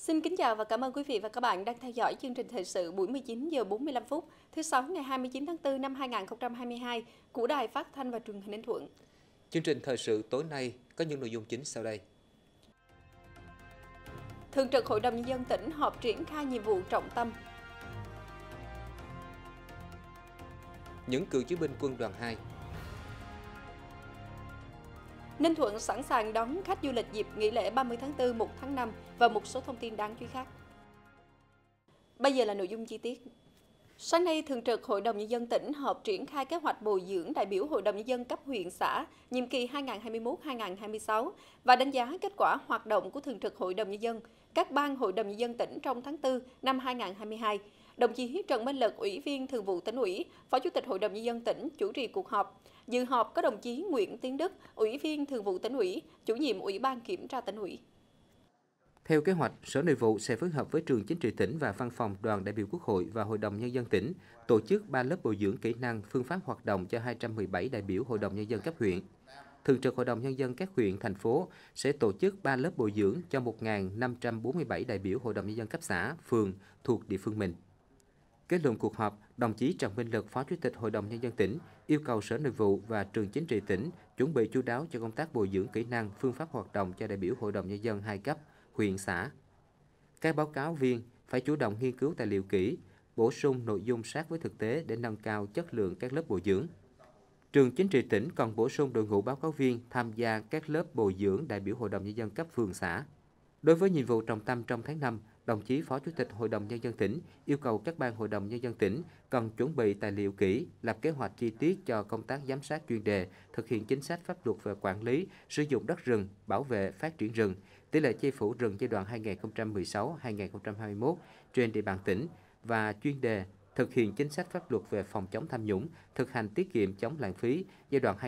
Xin kính chào và cảm ơn quý vị và các bạn đang theo dõi chương trình thời sự buổi 19 giờ 45 phút thứ Sáu ngày 29 tháng 4 năm 2022 của Đài Phát thanh và Truyền hình Ninh Thuận. Chương trình thời sự tối nay có những nội dung chính sau đây. Thường trực Hội đồng Nhân dân tỉnh họp triển khai nhiệm vụ trọng tâm. Những cựu chiến binh quân đoàn 2. Ninh Thuận sẵn sàng đón khách du lịch dịp nghỉ lễ 30 tháng 4, 1 tháng 5 và một số thông tin đáng chú ý khác. Bây giờ là nội dung chi tiết. Sáng nay, Thường trực Hội đồng Nhân dân tỉnh họp triển khai kế hoạch bồi dưỡng đại biểu Hội đồng Nhân dân cấp huyện xã nhiệm kỳ 2021-2026 và đánh giá kết quả hoạt động của Thường trực Hội đồng Nhân dân, các ban Hội đồng Nhân dân tỉnh trong tháng 4 năm 2022. Đồng chí Trần Minh Lực, Ủy viên Thường vụ Tỉnh ủy, Phó Chủ tịch Hội đồng Nhân dân tỉnh chủ trì cuộc họp. Dự họp có đồng chí Nguyễn Tiến Đức, Ủy viên Thường vụ Tỉnh ủy, Chủ nhiệm Ủy ban Kiểm tra Tỉnh ủy. Theo kế hoạch, Sở Nội vụ sẽ phối hợp với Trường Chính trị tỉnh và Văn phòng Đoàn đại biểu Quốc hội và Hội đồng Nhân dân tỉnh tổ chức 3 lớp bồi dưỡng kỹ năng, phương pháp hoạt động cho 217 đại biểu Hội đồng Nhân dân cấp huyện. Thường trực Hội đồng Nhân dân các huyện, thành phố sẽ tổ chức 3 lớp bồi dưỡng cho 1.547 đại biểu Hội đồng Nhân dân cấp xã, phường thuộc địa phương mình. Kết luận cuộc họp, đồng chí Trần Minh Lực, Phó Chủ tịch Hội đồng Nhân dân tỉnh, yêu cầu Sở Nội vụ và Trường Chính trị tỉnh chuẩn bị chu đáo cho công tác bồi dưỡng kỹ năng, phương pháp hoạt động cho đại biểu Hội đồng Nhân dân 2 cấp, huyện, xã. Các báo cáo viên phải chủ động nghiên cứu tài liệu kỹ, bổ sung nội dung sát với thực tế để nâng cao chất lượng các lớp bồi dưỡng. Trường Chính trị tỉnh còn bổ sung đội ngũ báo cáo viên tham gia các lớp bồi dưỡng đại biểu Hội đồng Nhân dân cấp phường, xã. Đối với nhiệm vụ trọng tâm trong tháng 5, đồng chí Phó Chủ tịch Hội đồng Nhân dân tỉnh yêu cầu các ban Hội đồng Nhân dân tỉnh cần chuẩn bị tài liệu kỹ, lập kế hoạch chi tiết cho công tác giám sát chuyên đề, thực hiện chính sách pháp luật về quản lý, sử dụng đất rừng, bảo vệ, phát triển rừng, tỷ lệ che phủ rừng giai đoạn 2016-2021 trên địa bàn tỉnh và chuyên đề thực hiện chính sách pháp luật về phòng chống tham nhũng, thực hành tiết kiệm chống lãng phí giai đoạn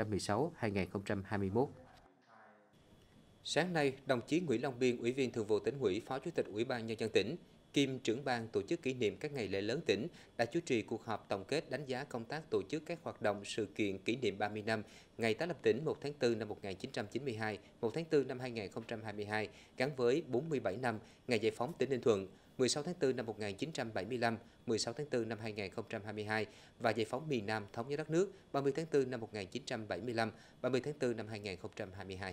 2016-2021. Sáng nay, đồng chí Nguyễn Long Biên, Ủy viên Thường vụ Tỉnh ủy, Phó Chủ tịch Ủy ban Nhân dân tỉnh, kiêm trưởng ban tổ chức kỷ niệm các ngày lễ lớn tỉnh đã chủ trì cuộc họp tổng kết đánh giá công tác tổ chức các hoạt động sự kiện kỷ niệm 30 năm ngày tái lập tỉnh 1 tháng 4 năm 1992, 1 tháng 4 năm 2022 gắn với 47 năm ngày giải phóng tỉnh Ninh Thuận, 16 tháng 4 năm 1975, 16 tháng 4 năm 2022 và giải phóng miền Nam thống nhất đất nước 30 tháng 4 năm 1975, 30 tháng 4 năm 2022.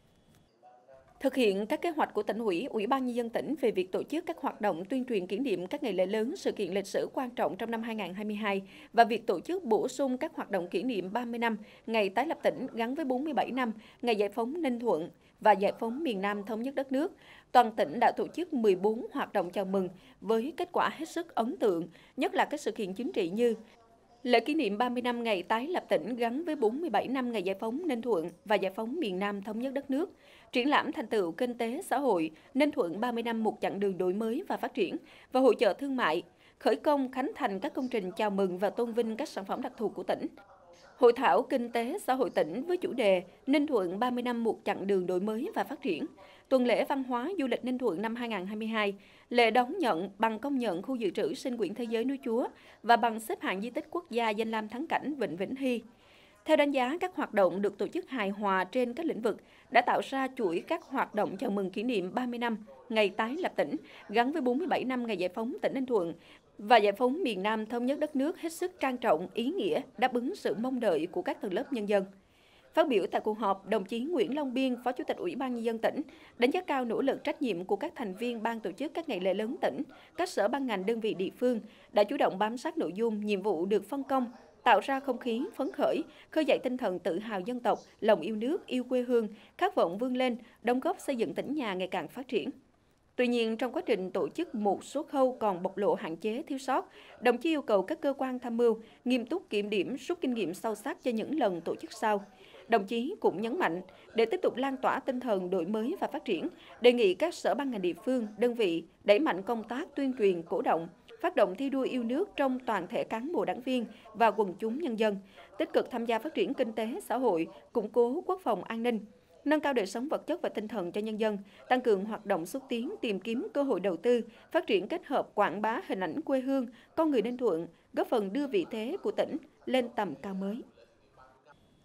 Thực hiện các kế hoạch của Tỉnh ủy, Ủy ban Nhân dân tỉnh về việc tổ chức các hoạt động tuyên truyền kỷ niệm các ngày lễ lớn, sự kiện lịch sử quan trọng trong năm 2022 và việc tổ chức bổ sung các hoạt động kỷ niệm 30 năm ngày tái lập tỉnh gắn với 47 năm ngày giải phóng Ninh Thuận và giải phóng miền Nam thống nhất đất nước, toàn tỉnh đã tổ chức 14 hoạt động chào mừng với kết quả hết sức ấn tượng, nhất là các sự kiện chính trị như lễ kỷ niệm 30 năm ngày tái lập tỉnh gắn với 47 năm ngày giải phóng Ninh Thuận và giải phóng miền Nam thống nhất đất nước, triển lãm thành tựu kinh tế xã hội Ninh Thuận 30 năm một chặng đường đổi mới và phát triển và hội chợ thương mại, khởi công khánh thành các công trình chào mừng và tôn vinh các sản phẩm đặc thù của tỉnh. Hội thảo kinh tế xã hội tỉnh với chủ đề Ninh Thuận 30 năm một chặng đường đổi mới và phát triển, tuần lễ văn hóa du lịch Ninh Thuận năm 2022, lễ đón nhận bằng công nhận khu dự trữ sinh quyển thế giới núi Chúa và bằng xếp hạng di tích quốc gia danh lam thắng cảnh Vịnh Vĩnh Hy. Theo đánh giá, các hoạt động được tổ chức hài hòa trên các lĩnh vực đã tạo ra chuỗi các hoạt động chào mừng kỷ niệm 30 năm ngày tái lập tỉnh gắn với 47 năm ngày giải phóng tỉnh Ninh Thuận và giải phóng miền Nam thống nhất đất nước hết sức trang trọng, ý nghĩa, đáp ứng sự mong đợi của các tầng lớp nhân dân. Phát biểu tại cuộc họp, đồng chí Nguyễn Long Biên, Phó Chủ tịch Ủy ban Nhân dân tỉnh, đánh giá cao nỗ lực trách nhiệm của các thành viên ban tổ chức các ngày lễ lớn tỉnh, các sở ban ngành đơn vị địa phương đã chủ động bám sát nội dung, nhiệm vụ được phân công, tạo ra không khí phấn khởi, khơi dậy tinh thần tự hào dân tộc, lòng yêu nước, yêu quê hương, khát vọng vươn lên, đóng góp xây dựng tỉnh nhà ngày càng phát triển. Tuy nhiên, trong quá trình tổ chức một số khâu còn bộc lộ hạn chế thiếu sót, đồng chí yêu cầu các cơ quan tham mưu nghiêm túc kiểm điểm, rút kinh nghiệm sâu sắc cho những lần tổ chức sau. Đồng chí cũng nhấn mạnh, để tiếp tục lan tỏa tinh thần đổi mới và phát triển, đề nghị các sở ban ngành địa phương, đơn vị đẩy mạnh công tác tuyên truyền, cổ động, phát động thi đua yêu nước trong toàn thể cán bộ đảng viên và quần chúng nhân dân, tích cực tham gia phát triển kinh tế xã hội, củng cố quốc phòng an ninh, nâng cao đời sống vật chất và tinh thần cho nhân dân, tăng cường hoạt động xúc tiến, tìm kiếm cơ hội đầu tư, phát triển kết hợp quảng bá hình ảnh quê hương, con người Ninh Thuận, góp phần đưa vị thế của tỉnh lên tầm cao mới.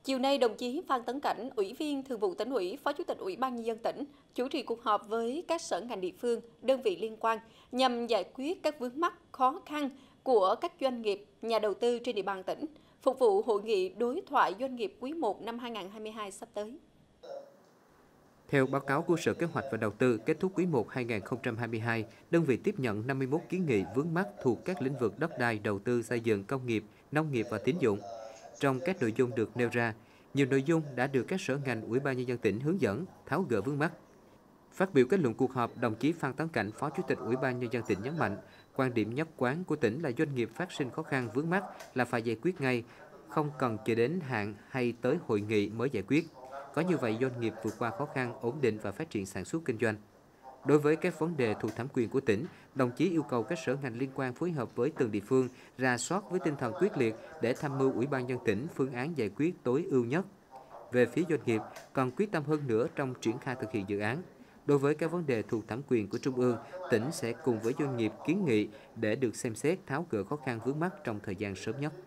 Chiều nay, đồng chí Phan Tấn Cảnh, Ủy viên Thường vụ Tỉnh ủy, Phó Chủ tịch Ủy ban Nhân dân tỉnh, chủ trì cuộc họp với các sở ngành địa phương, đơn vị liên quan nhằm giải quyết các vướng mắc khó khăn của các doanh nghiệp, nhà đầu tư trên địa bàn tỉnh, phục vụ hội nghị đối thoại doanh nghiệp quý 1 năm 2022 sắp tới. Theo báo cáo của Sở Kế hoạch và Đầu tư, kết thúc quý 1 2022, đơn vị tiếp nhận 51 kiến nghị vướng mắc thuộc các lĩnh vực đất đai, đầu tư, xây dựng, công nghiệp, nông nghiệp và tín dụng. Trong các nội dung được nêu ra, nhiều nội dung đã được các sở ngành, Ủy ban Nhân dân tỉnh hướng dẫn, tháo gỡ vướng mắc. Phát biểu kết luận cuộc họp, đồng chí Phan Tấn Cảnh, Phó Chủ tịch Ủy ban Nhân dân tỉnh nhấn mạnh, quan điểm nhất quán của tỉnh là doanh nghiệp phát sinh khó khăn vướng mắc là phải giải quyết ngay, không cần chờ đến hạn hay tới hội nghị mới giải quyết. Có như vậy, doanh nghiệp vượt qua khó khăn, ổn định và phát triển sản xuất kinh doanh. Đối với các vấn đề thuộc thẩm quyền của tỉnh, đồng chí yêu cầu các sở ngành liên quan phối hợp với từng địa phương, rà soát với tinh thần quyết liệt để tham mưu Ủy ban nhân dân tỉnh phương án giải quyết tối ưu nhất. Về phía doanh nghiệp, cần quyết tâm hơn nữa trong triển khai thực hiện dự án. Đối với các vấn đề thuộc thẩm quyền của Trung ương, tỉnh sẽ cùng với doanh nghiệp kiến nghị để được xem xét tháo gỡ khó khăn vướng mắc trong thời gian sớm nhất.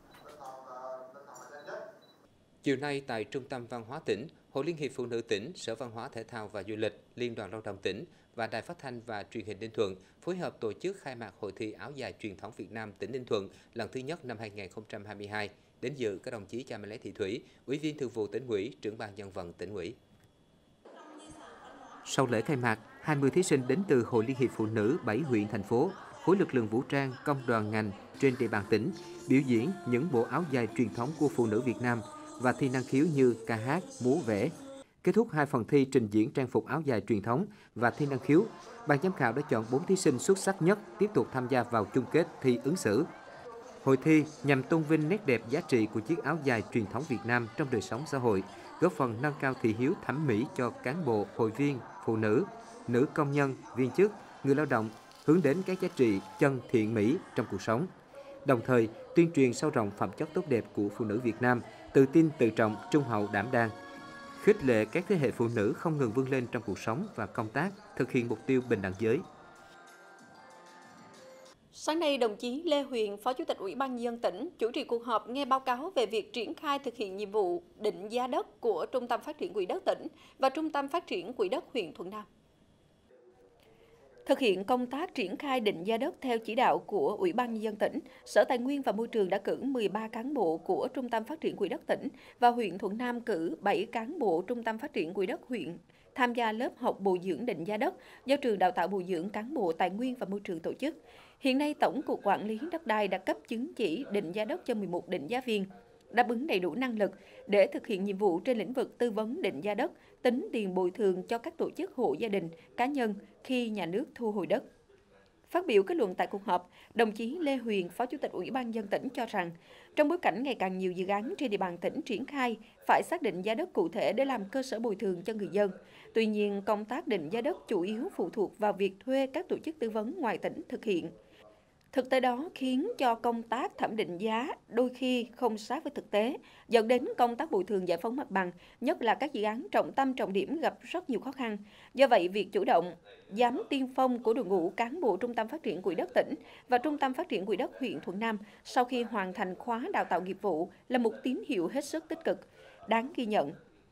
Chiều nay tại Trung tâm Văn hóa tỉnh, Hội Liên hiệp Phụ nữ tỉnh, Sở Văn hóa Thể thao và Du lịch, Liên đoàn Lao động tỉnh và Đài Phát thanh và Truyền hình Ninh Thuận phối hợp tổ chức khai mạc Hội thi áo dài truyền thống Việt Nam tỉnh Ninh Thuận lần thứ nhất năm 2022. Đến dự các đồng chí Cha Mẹ Lé Thị Thủy, Ủy viên Thường vụ Tỉnh ủy, Trưởng ban Dân vận Tỉnh ủy. Sau lễ khai mạc, 20 thí sinh đến từ Hội Liên hiệp Phụ nữ 7 huyện, thành phố, khối lực lượng vũ trang, công đoàn ngành trên địa bàn tỉnh biểu diễn những bộ áo dài truyền thống của phụ nữ Việt Nam và thi năng khiếu như ca hát, múa vẽ. Kết thúc 2 phần thi trình diễn trang phục áo dài truyền thống và thi năng khiếu, ban giám khảo đã chọn 4 thí sinh xuất sắc nhất tiếp tục tham gia vào chung kết thi ứng xử. Hội thi nhằm tôn vinh nét đẹp giá trị của chiếc áo dài truyền thống Việt Nam trong đời sống xã hội, góp phần nâng cao thị hiếu thẩm mỹ cho cán bộ, hội viên, phụ nữ, nữ công nhân, viên chức, người lao động, hướng đến các giá trị chân thiện mỹ trong cuộc sống. Đồng thời, tuyên truyền sâu rộng phẩm chất tốt đẹp của phụ nữ Việt Nam, tự tin, tự trọng, trung hậu, đảm đang, khích lệ các thế hệ phụ nữ không ngừng vươn lên trong cuộc sống và công tác, thực hiện mục tiêu bình đẳng giới. Sáng nay, đồng chí Lê Huyền, Phó Chủ tịch Ủy ban Nhân dân tỉnh, chủ trì cuộc họp nghe báo cáo về việc triển khai thực hiện nhiệm vụ định giá đất của Trung tâm Phát triển Quỹ đất tỉnh và Trung tâm Phát triển Quỹ đất huyện Thuận Nam. Thực hiện công tác triển khai định giá đất theo chỉ đạo của Ủy ban Nhân dân tỉnh, Sở Tài nguyên và Môi trường đã cử 13 cán bộ của Trung tâm Phát triển Quỹ đất tỉnh và huyện Thuận Nam cử 7 cán bộ Trung tâm Phát triển Quỹ đất huyện tham gia lớp học bồi dưỡng định giá đất do Trường Đào tạo Bồi dưỡng Cán bộ Tài nguyên và Môi trường tổ chức. Hiện nay, Tổng cục Quản lý đất đai đã cấp chứng chỉ định giá đất cho 11 định giá viên, đáp ứng đầy đủ năng lực để thực hiện nhiệm vụ trên lĩnh vực tư vấn định giá đất, tính tiền bồi thường cho các tổ chức hộ gia đình, cá nhân khi nhà nước thu hồi đất. Phát biểu kết luận tại cuộc họp, đồng chí Lê Huyền, Phó Chủ tịch Ủy ban Nhân dân tỉnh cho rằng, trong bối cảnh ngày càng nhiều dự án trên địa bàn tỉnh triển khai, phải xác định giá đất cụ thể để làm cơ sở bồi thường cho người dân. Tuy nhiên, công tác định giá đất chủ yếu phụ thuộc vào việc thuê các tổ chức tư vấn ngoài tỉnh thực hiện. Thực tế đó khiến cho công tác thẩm định giá đôi khi không sát với thực tế, dẫn đến công tác bồi thường giải phóng mặt bằng, nhất là các dự án trọng tâm trọng điểm gặp rất nhiều khó khăn. Do vậy, việc chủ động, dám tiên phong của đội ngũ cán bộ Trung tâm Phát triển Quỹ đất tỉnh và Trung tâm Phát triển Quỹ đất huyện Thuận Nam sau khi hoàn thành khóa đào tạo nghiệp vụ là một tín hiệu hết sức tích cực, đáng ghi nhận.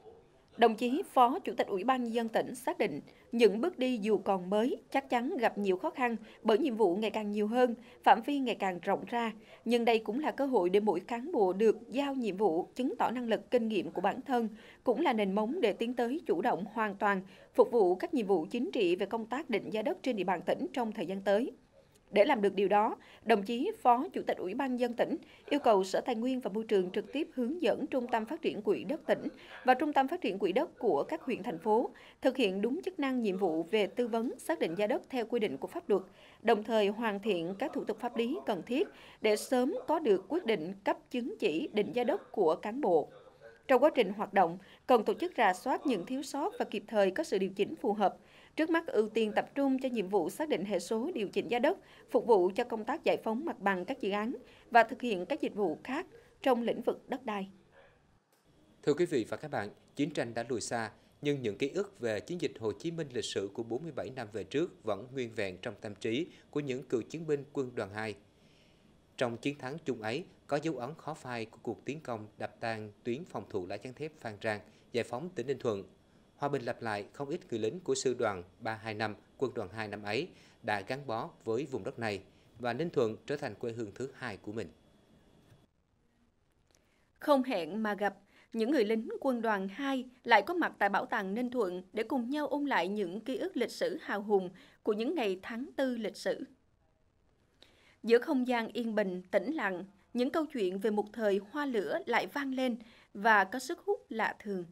Đồng chí Phó Chủ tịch Ủy ban Nhân dân tỉnh xác định, những bước đi dù còn mới chắc chắn gặp nhiều khó khăn bởi nhiệm vụ ngày càng nhiều hơn, phạm vi ngày càng rộng ra, nhưng đây cũng là cơ hội để mỗi cán bộ được giao nhiệm vụ chứng tỏ năng lực kinh nghiệm của bản thân, cũng là nền móng để tiến tới chủ động hoàn toàn, phục vụ các nhiệm vụ chính trị về công tác định giá đất trên địa bàn tỉnh trong thời gian tới. Để làm được điều đó, đồng chí Phó Chủ tịch Ủy ban Nhân dân tỉnh yêu cầu Sở Tài nguyên và Môi trường trực tiếp hướng dẫn Trung tâm Phát triển Quỹ đất tỉnh và Trung tâm Phát triển Quỹ đất của các huyện, thành phố thực hiện đúng chức năng nhiệm vụ về tư vấn xác định giá đất theo quy định của pháp luật, đồng thời hoàn thiện các thủ tục pháp lý cần thiết để sớm có được quyết định cấp chứng chỉ định giá đất của cán bộ. Trong quá trình hoạt động, cần tổ chức rà soát những thiếu sót và kịp thời có sự điều chỉnh phù hợp. Trước mắt ưu tiên tập trung cho nhiệm vụ xác định hệ số điều chỉnh giá đất, phục vụ cho công tác giải phóng mặt bằng các dự án và thực hiện các dịch vụ khác trong lĩnh vực đất đai. Thưa quý vị và các bạn, chiến tranh đã lùi xa, nhưng những ký ức về chiến dịch Hồ Chí Minh lịch sử của 47 năm về trước vẫn nguyên vẹn trong tâm trí của những cựu chiến binh quân đoàn 2. Trong chiến thắng chung ấy, có dấu ấn khó phai của cuộc tiến công đập tan tuyến phòng thủ lá chắn thép Phan Rang, Giải phóng tỉnh Ninh Thuận. Hòa bình lặp lại, không ít người lính của sư đoàn 325, quân đoàn 2 năm ấy đã gắn bó với vùng đất này và Ninh Thuận trở thành quê hương thứ hai của mình. Không hẹn mà gặp, những người lính quân đoàn 2 lại có mặt tại Bảo tàng Ninh Thuận để cùng nhau ôn lại những ký ức lịch sử hào hùng của những ngày tháng 4 lịch sử. Giữa không gian yên bình, tĩnh lặng, những câu chuyện về một thời hoa lửa lại vang lên và có sức hút lạ thường.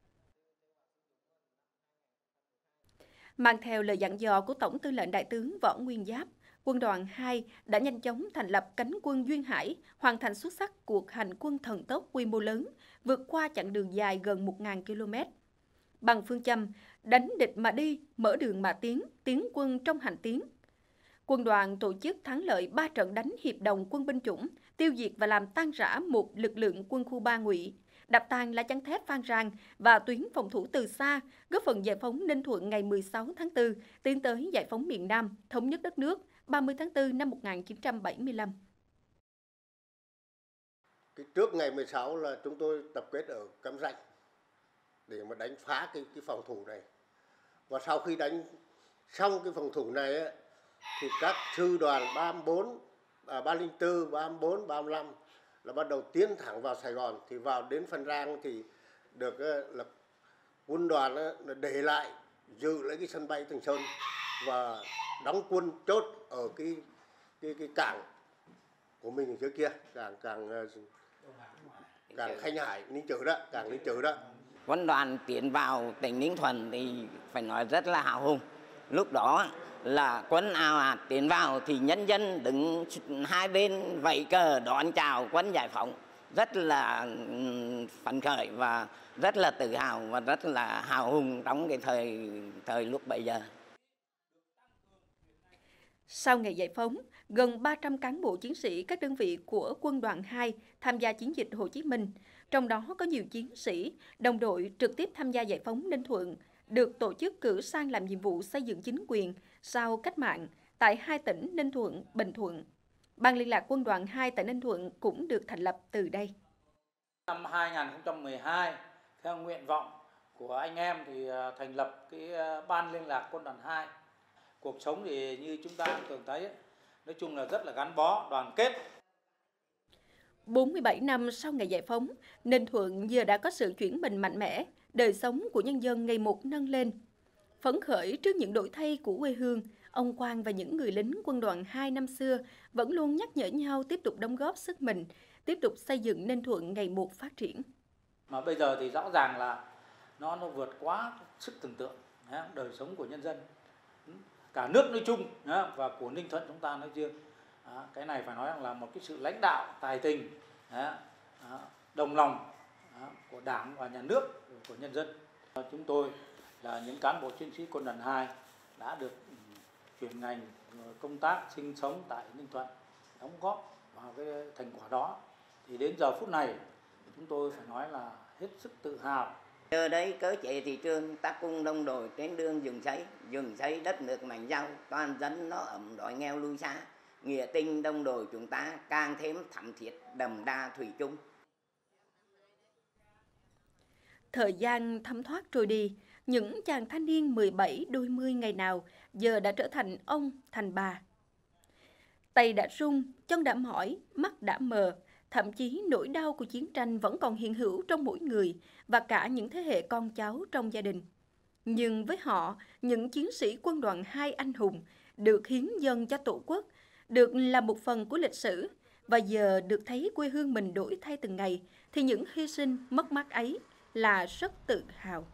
Mang theo lời dặn dò của Tổng tư lệnh Đại tướng Võ Nguyên Giáp, Quân đoàn 2 đã nhanh chóng thành lập cánh quân Duyên Hải, hoàn thành xuất sắc cuộc hành quân thần tốc quy mô lớn, vượt qua chặng đường dài gần 1.000 km. Bằng phương châm đánh địch mà đi, mở đường mà tiến, tiến quân trong hành tiến. Quân đoàn tổ chức thắng lợi 3 trận đánh hiệp đồng quân binh chủng, tiêu diệt và làm tan rã một lực lượng quân khu 3 Ngụy, đập tan lá chắn thép Phan Rang và tuyến phòng thủ từ xa, góp phần giải phóng Ninh Thuận ngày 16 tháng 4, tiến tới giải phóng miền Nam, thống nhất đất nước 30 tháng 4 năm 1975. Trước ngày 16 là chúng tôi tập kết ở Cam Ranh để mà đánh phá cái phòng thủ này. Và sau khi đánh xong cái phòng thủ này ấy, thì các sư đoàn 34, 304, 34, 35 là bắt đầu tiến thẳng vào Sài Gòn. Thì vào đến Phan Rang thì được là quân đoàn là để lại giữ lấy cái sân bay Thành Sơn và đóng quân chốt ở cái cảng của mình trước kia, cảng Khánh Hải, Ninh Chữ đó, cảng Ninh Chữ đó. Quân đoàn tiến vào tỉnh Ninh Thuận thì phải nói rất là hào hùng. Lúc đó là quân ào ạt tiến vào thì nhân dân đứng hai bên vẫy cờ đón chào quân giải phóng, rất là phấn khởi và rất là tự hào và rất là hào hùng trong cái thời lúc bấy giờ. Sau ngày giải phóng, gần 300 cán bộ chiến sĩ các đơn vị của Quân đoàn 2 tham gia chiến dịch Hồ Chí Minh, trong đó có nhiều chiến sĩ, đồng đội trực tiếp tham gia giải phóng Ninh Thuận, được tổ chức cử sang làm nhiệm vụ xây dựng chính quyền sau cách mạng tại hai tỉnh Ninh Thuận, Bình Thuận. Ban liên lạc Quân đoàn 2 tại Ninh Thuận cũng được thành lập từ đây. Năm 2012, theo nguyện vọng của anh em thì thành lập cái Ban liên lạc Quân đoàn 2. Cuộc sống thì như chúng ta thường thấy, nói chung là rất là gắn bó, đoàn kết. 47 năm sau ngày giải phóng, Ninh Thuận giờ đã có sự chuyển mình mạnh mẽ, đời sống của nhân dân ngày một nâng lên. Phấn khởi trước những đổi thay của quê hương, ông Quang và những người lính quân đoàn 2 năm xưa vẫn luôn nhắc nhở nhau tiếp tục đóng góp sức mình, tiếp tục xây dựng Ninh Thuận ngày một phát triển. Mà bây giờ thì rõ ràng là nó vượt quá sức tưởng tượng, đời sống của nhân dân, cả nước nói chung và của Ninh Thuận chúng ta nói riêng. Cái này phải nói rằng là một cái sự lãnh đạo tài tình, đồng lòng của Đảng và Nhà nước, của nhân dân. Chúng tôi là những cán bộ chiến sĩ quân đoàn 2 đã được chuyển ngành công tác sinh sống tại Ninh Thuận, đóng góp vào cái thành quả đó. Thì đến giờ phút này chúng tôi phải nói là hết sức tự hào. Giờ đây cơ chế thị trường ta cùng đồng đội trên đường dựng xây đất nước mạnh giàu, toàn dân nó ấm đói nghèo lui xa. Nghĩa tình đồng đội chúng ta càng thêm thắm thiết, đậm đà thủy chung. Thời gian thấm thoát trôi đi, những chàng thanh niên 17 đôi mươi ngày nào giờ đã trở thành ông, thành bà. Tay đã run, chân đã mỏi, mắt đã mờ, thậm chí nỗi đau của chiến tranh vẫn còn hiện hữu trong mỗi người và cả những thế hệ con cháu trong gia đình. Nhưng với họ, những chiến sĩ quân đoàn 2 anh hùng được hiến dâng cho Tổ quốc, được là một phần của lịch sử và giờ được thấy quê hương mình đổi thay từng ngày thì những hy sinh mất mát ấy là rất tự hào.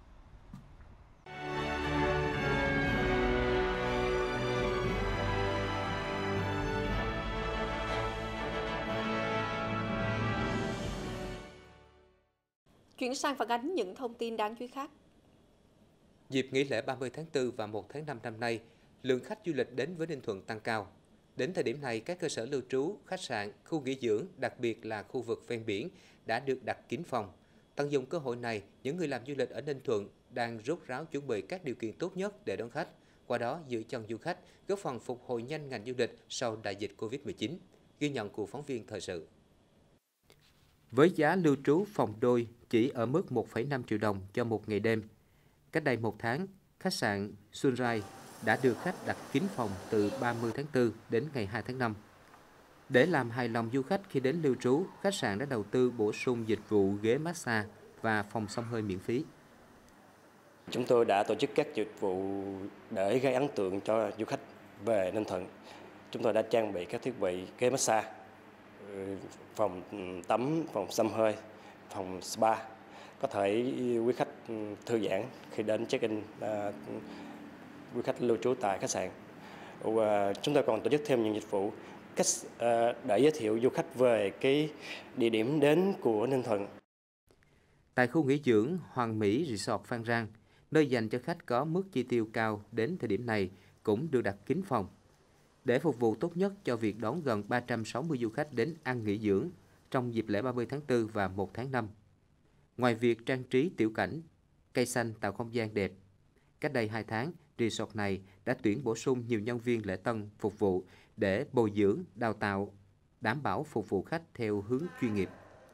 Chuyển sang phản ánh những thông tin đáng chú ý khác. Dịp nghỉ lễ 30 tháng 4 và 1 tháng 5 năm nay, lượng khách du lịch đến với Ninh Thuận tăng cao. Đến thời điểm này, các cơ sở lưu trú, khách sạn, khu nghỉ dưỡng, đặc biệt là khu vực ven biển đã được đặt kín phòng. Tận dụng cơ hội này, những người làm du lịch ở Ninh Thuận đang rốt ráo chuẩn bị các điều kiện tốt nhất để đón khách, qua đó giữ chân du khách, góp phần phục hồi nhanh ngành du lịch sau đại dịch Covid-19. Ghi nhận của phóng viên thời sự. với giá lưu trú phòng đôi chỉ ở mức 1,5 triệu đồng cho một ngày đêm. Cách đây 1 tháng, khách sạn Sunrise đã được khách đặt kín phòng từ 30 tháng 4 đến ngày 2 tháng 5. Để làm hài lòng du khách khi đến lưu trú, khách sạn đã đầu tư bổ sung dịch vụ ghế massage và phòng xông hơi miễn phí. Chúng tôi đã tổ chức các dịch vụ để gây ấn tượng cho du khách về Ninh Thuận. Chúng tôi đã trang bị các thiết bị ghế massage, phòng tắm, phòng xông hơi, phòng spa. Có thể quý khách thư giãn khi đến check-in, quý khách lưu trú tại khách sạn. Chúng tôi còn tổ chức thêm những dịch vụ để giới thiệu du khách về cái địa điểm đến của Ninh Thuận. Tại khu nghỉ dưỡng Hoàng Mỹ Resort Phan Rang, nơi dành cho khách có mức chi tiêu cao đến thời điểm này cũng được đặt kín phòng. Để phục vụ tốt nhất cho việc đón gần 360 du khách đến ăn nghỉ dưỡng trong dịp lễ 30 tháng 4 và 1 tháng 5. Ngoài việc trang trí tiểu cảnh, cây xanh tạo không gian đẹp, cách đây 2 tháng, resort này đã tuyển bổ sung nhiều nhân viên lễ tân phục vụ để bồi dưỡng, đào tạo, đảm bảo phục vụ khách theo hướng chuyên nghiệp.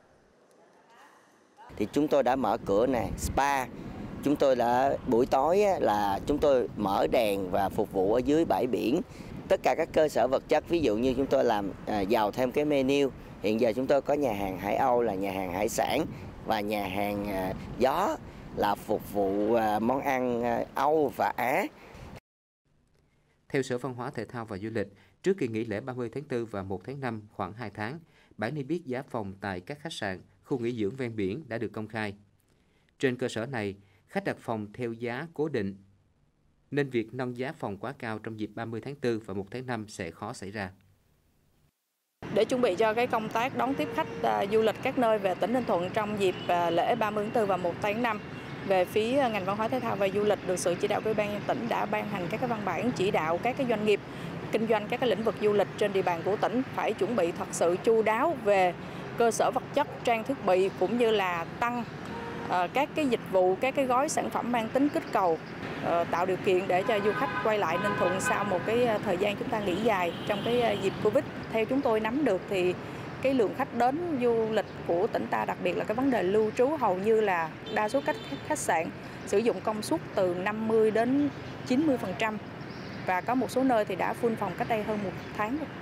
Thì chúng tôi đã mở cửa nè, spa. Chúng tôi đã buổi tối là chúng tôi mở đèn và phục vụ ở dưới bãi biển. Tất cả các cơ sở vật chất, ví dụ như chúng tôi làm giàu thêm cái menu. Hiện giờ chúng tôi có nhà hàng Hải Âu là nhà hàng hải sản và nhà hàng gió là phục vụ món ăn Âu và Á. Theo Sở Văn hóa Thể thao và Du lịch, trước kỳ nghỉ lễ 30 tháng 4 và 1 tháng 5 khoảng 2 tháng, bảng niêm yết giá phòng tại các khách sạn, khu nghỉ dưỡng ven biển đã được công khai. Trên cơ sở này, khách đặt phòng theo giá cố định, nên việc nâng giá phòng quá cao trong dịp 30 tháng 4 và 1 tháng 5 sẽ khó xảy ra. Để chuẩn bị cho cái công tác đón tiếp khách du lịch các nơi về tỉnh Ninh Thuận trong dịp lễ 30 tháng 4 và 1 tháng 5, về phía ngành văn hóa thể thao và du lịch được sự chỉ đạo của Ủy ban nhân dân tỉnh đã ban hành các cái văn bản chỉ đạo các cái doanh nghiệp kinh doanh các cái lĩnh vực du lịch trên địa bàn của tỉnh phải chuẩn bị thật sự chu đáo về cơ sở vật chất, trang thiết bị cũng như là tăng các cái dịch vụ, các cái gói sản phẩm mang tính kích cầu, tạo điều kiện để cho du khách quay lại Ninh Thuận sau một cái thời gian chúng ta nghỉ dài trong cái dịp Covid. Theo chúng tôi nắm được thì cái lượng khách đến du lịch của tỉnh ta, đặc biệt là cái vấn đề lưu trú, hầu như là đa số các khách sạn sử dụng công suất từ 50 đến 90% và có một số nơi thì đã full phòng cách đây hơn 1 tháng rồi.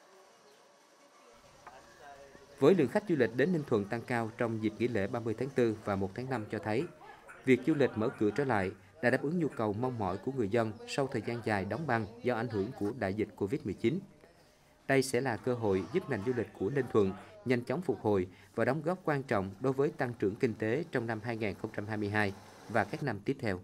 Với lượng khách du lịch đến Ninh Thuận tăng cao trong dịp nghỉ lễ 30 tháng 4 và 1 tháng 5 cho thấy, việc du lịch mở cửa trở lại đã đáp ứng nhu cầu mong mỏi của người dân sau thời gian dài đóng băng do ảnh hưởng của đại dịch Covid-19. Đây sẽ là cơ hội giúp ngành du lịch của Ninh Thuận nhanh chóng phục hồi và đóng góp quan trọng đối với tăng trưởng kinh tế trong năm 2022 và các năm tiếp theo.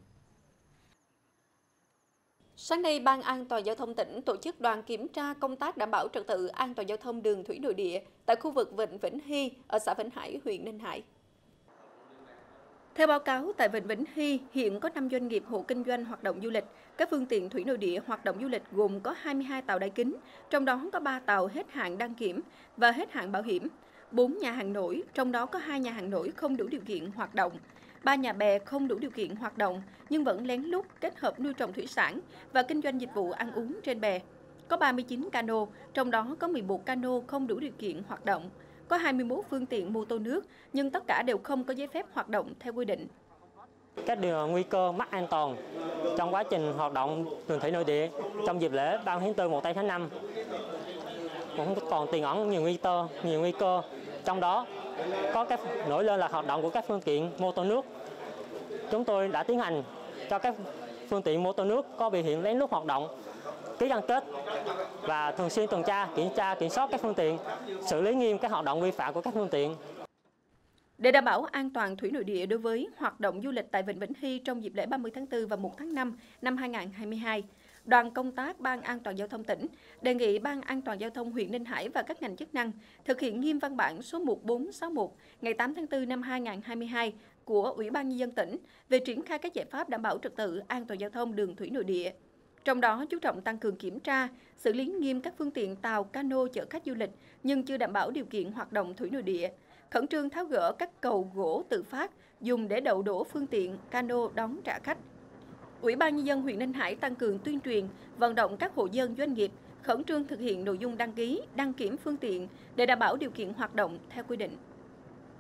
Sáng nay, Ban An toàn Giao thông tỉnh tổ chức đoàn kiểm tra công tác đảm bảo trật tự an toàn giao thông đường thủy nội địa tại khu vực Vịnh Vĩnh Hy ở xã Vĩnh Hải, huyện Ninh Hải. Theo báo cáo, tại Vịnh Vĩnh Hy hiện có 5 doanh nghiệp hộ kinh doanh hoạt động du lịch. Các phương tiện thủy nội địa hoạt động du lịch gồm có 22 tàu đáy kính, trong đó có 3 tàu hết hạn đăng kiểm và hết hạn bảo hiểm, 4 nhà hàng nổi, trong đó có 2 nhà hàng nổi không đủ điều kiện hoạt động, 3 nhà bè không đủ điều kiện hoạt động nhưng vẫn lén lút kết hợp nuôi trồng thủy sản và kinh doanh dịch vụ ăn uống trên bè. Có 39 cano, trong đó có 11 cano không đủ điều kiện hoạt động. Có 21 phương tiện mô tô nước nhưng tất cả đều không có giấy phép hoạt động theo quy định. Các điều nguy cơ mất an toàn trong quá trình hoạt động đường thủy nội địa trong dịp lễ 30 tháng 4, 1 tháng 5 cũng còn tiềm ẩn nhiều nguy cơ. Trong đó có các nổi lên là hoạt động của các phương tiện mô tô nước. Chúng tôi đã tiến hành cho các phương tiện mô tô nước có biểu hiện lén lút hoạt động, ký cam kết và thường xuyên tuần tra, kiểm soát các phương tiện, xử lý nghiêm các hoạt động vi phạm của các phương tiện. Để đảm bảo an toàn thủy nội địa đối với hoạt động du lịch tại Vịnh Vĩnh Hy trong dịp lễ 30 tháng 4 và 1 tháng 5 năm 2022, đoàn công tác Ban An toàn Giao thông tỉnh đề nghị Ban An toàn Giao thông huyện Ninh Hải và các ngành chức năng thực hiện nghiêm văn bản số 1461 ngày 8 tháng 4 năm 2022 của Ủy ban Nhân dân tỉnh về triển khai các giải pháp đảm bảo trật tự an toàn giao thông đường thủy nội địa. Trong đó, chú trọng tăng cường kiểm tra, xử lý nghiêm các phương tiện tàu, cano chở khách du lịch nhưng chưa đảm bảo điều kiện hoạt động thủy nội địa, khẩn trương tháo gỡ các cầu gỗ tự phát dùng để đậu đổ phương tiện, cano đón trả khách. Ủy ban Nhân dân huyện Ninh Hải tăng cường tuyên truyền, vận động các hộ dân doanh nghiệp khẩn trương thực hiện nội dung đăng ký, đăng kiểm phương tiện để đảm bảo điều kiện hoạt động theo quy định.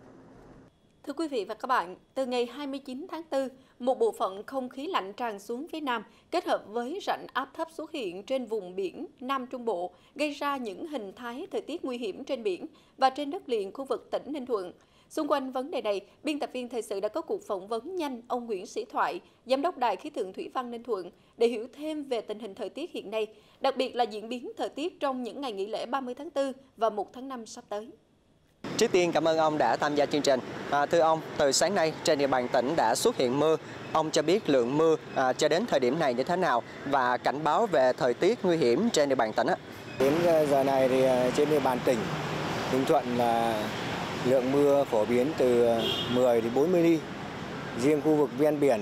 Thưa quý vị và các bạn, từ ngày 29 tháng 4, một bộ phận không khí lạnh tràn xuống phía Nam kết hợp với rãnh áp thấp xuất hiện trên vùng biển Nam Trung Bộ, gây ra những hình thái thời tiết nguy hiểm trên biển và trên đất liền khu vực tỉnh Ninh Thuận. Xung quanh vấn đề này, biên tập viên thời sự đã có cuộc phỏng vấn nhanh ông Nguyễn Sĩ Thoại, Giám đốc Đài khí tượng thủy văn Ninh Thuận, để hiểu thêm về tình hình thời tiết hiện nay, đặc biệt là diễn biến thời tiết trong những ngày nghỉ lễ 30 tháng 4 và 1 tháng 5 sắp tới. Trước tiên cảm ơn ông đã tham gia chương trình. Thưa ông, từ sáng nay trên địa bàn tỉnh đã xuất hiện mưa. Ông cho biết lượng mưa cho đến thời điểm này như thế nào và cảnh báo về thời tiết nguy hiểm trên địa bàn tỉnh ạ? Đến giờ này thì trên địa bàn tỉnh Ninh Thuận là lượng mưa phổ biến từ 10 đến 40 mm. Riêng khu vực ven biển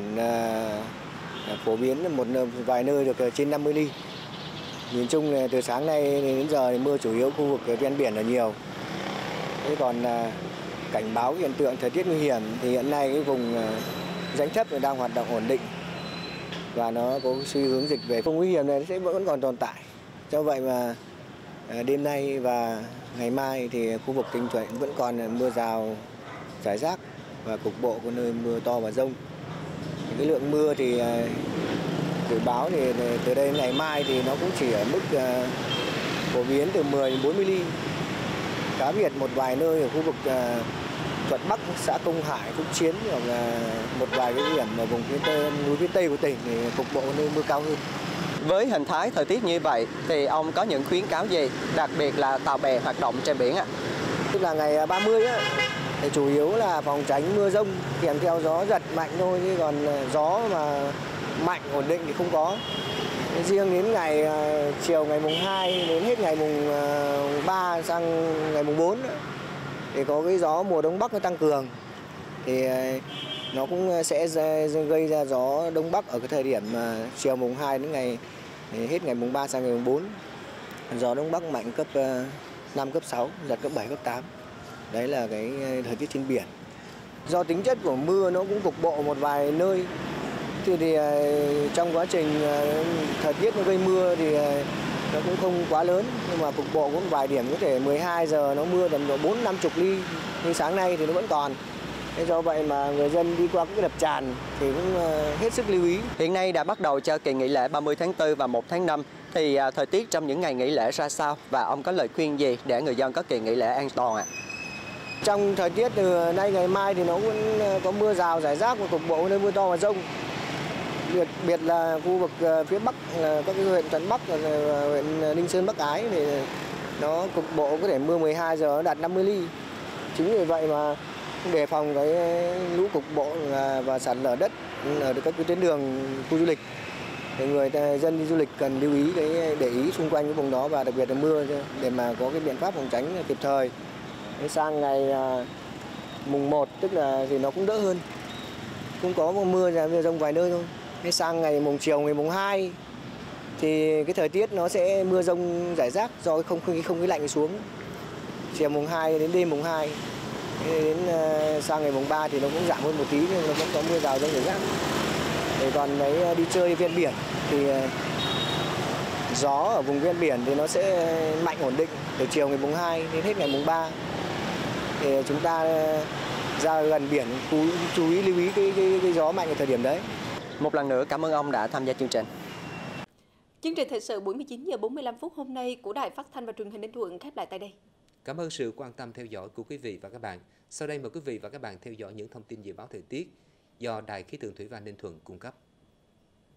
phổ biến một vài nơi được trên 50 mm. Nhìn chung từ sáng nay đến giờ thì mưa chủ yếu khu vực ven biển là nhiều. Thế còn cảnh báo hiện tượng thời tiết nguy hiểm thì hiện nay cái vùng rãnh thấp đang hoạt động ổn định và nó có xu hướng dịch về. Vùng nguy hiểm này sẽ vẫn còn tồn tại. Do vậy mà đêm nay và ngày mai thì khu vực Ninh Thuận vẫn còn mưa rào rải rác và cục bộ có nơi mưa to và dông. Cái lượng mưa thì dự báo thì từ đây đến ngày mai thì nó cũng chỉ ở mức phổ biến từ 10 đến 40 mm. Cá biệt một vài nơi ở khu vực Thuận Bắc, xã Công Hải, Phúc Chiến hoặc là một vài cái điểm ở vùng núi phía Tây của tỉnh thì cục bộ nơi mưa cao hơn. Với hình thái thời tiết như vậy thì ông có những khuyến cáo gì, đặc biệt là tàu bè hoạt động trên biển ạ? Tức là ngày 30 á, thì chủ yếu là phòng tránh mưa dông kèm theo gió giật mạnh thôi, chứ còn gió mà mạnh ổn định thì không có. Riêng đến ngày chiều ngày mùng 2 đến hết ngày mùng 3 sang ngày mùng 4 thì có cái gió mùa đông bắc nó tăng cường thì nó cũng sẽ gây ra gió đông bắc ở cái thời điểm chiều mùng 2 đến hết ngày mùng 3 sang ngày mùng 4. Gió đông bắc mạnh cấp 5, cấp 6, giật cấp 7, cấp 8. Đấy là cái thời tiết trên biển. Do tính chất của mưa nó cũng cục bộ một vài nơi. Thì trong quá trình thời tiết nó gây mưa thì nó cũng không quá lớn, nhưng mà cục bộ cũng vài điểm có thể 12 giờ nó mưa tầm độ 4-50 ly, nhưng sáng nay thì nó vẫn còn. Thế do vậy mà người dân đi qua cái đập tràn thì cũng hết sức lưu ý. Hiện nay đã bắt đầu cho kỳ nghỉ lễ 30 tháng 4 và 1 tháng 5 thì thời tiết trong những ngày nghỉ lễ ra sao và ông có lời khuyên gì để người dân có kỳ nghỉ lễ an toàn ạ? Trong thời tiết từ nay ngày mai thì nó cũng có mưa rào rải rác và cục bộ nơi mưa to và dông. Biệt là khu vực phía Bắc, các cái huyện Thuận Bắc, huyện Ninh Sơn, Bắc Ái thì nó cục bộ có thể mưa 12 giờ nó đạt 50 ly. Chính vì vậy mà đề phòng cái lũ cục bộ và sạt lở đất ở các cái tuyến đường khu du lịch. Thì người dân đi du lịch cần lưu ý để ý xung quanh cái vùng đó và đặc biệt là mưa để mà có cái biện pháp phòng tránh kịp thời. Sang ngày mùng 1 tức là thì nó cũng đỡ hơn. Cũng có mưa rông vài nơi thôi. Thế sang ngày mùng chiều ngày mùng 2 thì cái thời tiết nó sẽ mưa rông rải rác do không khí lạnh xuống. Chiều mùng 2 đến đêm mùng 2. Đến sang ngày mùng 3 thì nó cũng giảm hơn một tí nhưng nó vẫn có mưa rào rông rải rác. Để còn đi chơi ven biển thì gió ở vùng ven biển thì nó sẽ mạnh ổn định từ chiều ngày mùng 2 đến hết ngày mùng 3. Thì chúng ta ra gần biển chú ý lưu ý cái gió mạnh ở thời điểm đấy. Một lần nữa cảm ơn ông đã tham gia chương trình. Chương trình thời sự buổi 19 giờ 45 phút hôm nay của Đài Phát thanh và Truyền hình Ninh Thuận khép lại tại đây. Cảm ơn sự quan tâm theo dõi của quý vị và các bạn. Sau đây mời quý vị và các bạn theo dõi những thông tin dự báo thời tiết do Đài khí tượng thủy văn Ninh Thuận cung cấp.